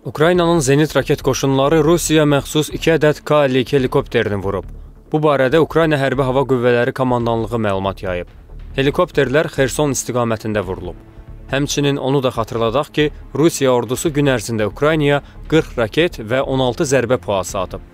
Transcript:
Ukraynanın Zenit raket qoşunları Rusiya məxsus 2 ədəd K-52 helikopterini vurub. Bu barədə Ukrayna Hərbi Hava Qüvvələri Komandanlığı məlumat yayıb. Helikopterlər Xerson istiqamətində vurulub. Həmçinin onu da xatırladaq ki, Rusiya ordusu gün ərzində Ukraynaya 40 raket və 16 zərbə puası atıb.